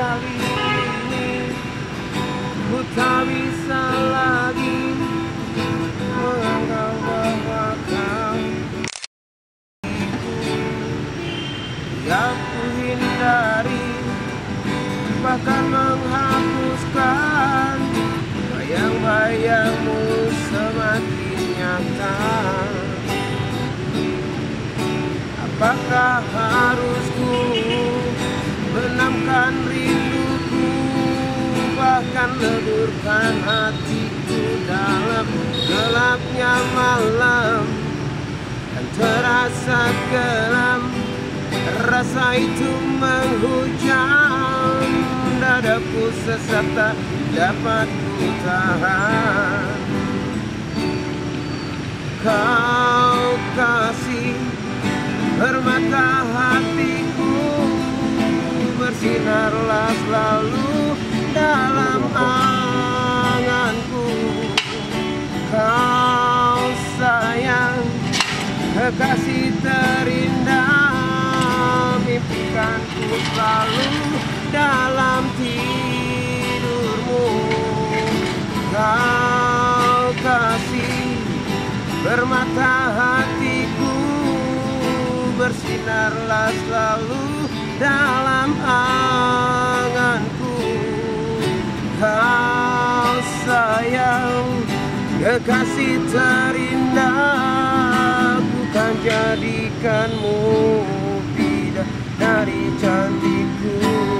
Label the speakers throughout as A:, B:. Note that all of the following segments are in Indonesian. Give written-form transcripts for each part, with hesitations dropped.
A: kali ini ku tak bisa lagi menganggap bahwa kau yang ku hindari, bahkan menghapuskan bayang-bayangmu semakin nyata. Apakah harus ku benamkan rinduku, bahkan leburkan hatiku dalam gelapnya malam, dan terasa kelam rasa itu menghujam dadaku, sesak tak dapat ku tahan. Kau kasih permata hatiku, bersinarlah selalu dalam anganku. Kau sayang, kekasih terindah, mimpikanku selalu dalam tidurmu. Kau kasih permata hatiku, bersinarlah selalu dalam anganku. Kau sayang, kekasih terindah, ku kan jadikanmu bidadari cantikku.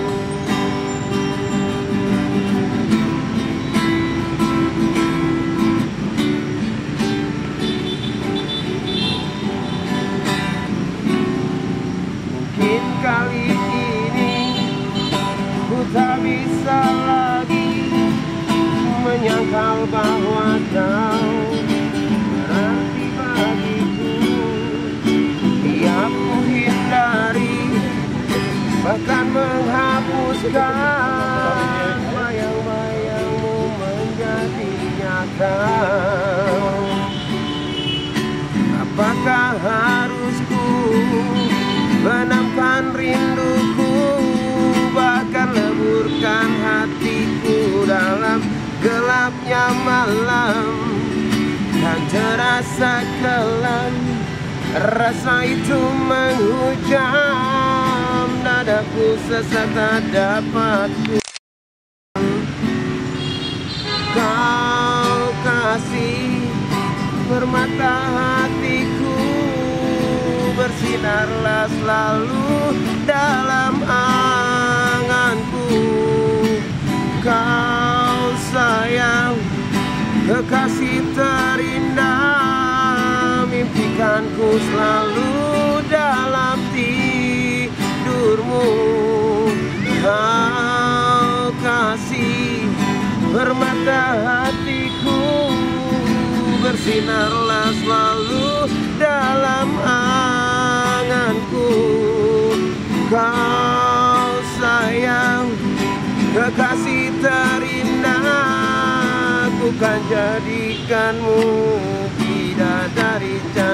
A: Mungkin kali ini ku tak bisa lagi menyangkal bahwa kau berarti bagiku. Tiap ku hindari, bahkan menghapuskan bayang-bayangmu menjadi nyata. Apakah harus ku benamkan rinduku, bahkan leburkan hatiku dalam gelapnya malam, dan terasa kelam rasa itu menghujam dadaku, sesak tak dapat ku. Kau kasih permata hatiku, bersinarlah selalu dalam anganku. Kau sayang, kekasih terindah, mimpikanku selalu dalam tidurmu. Kau kasih permata hatiku, bersinarlah selalu dalam anganku. Kau sayang, kekasih terindah, ku kan jadikanmu bidadari cantik.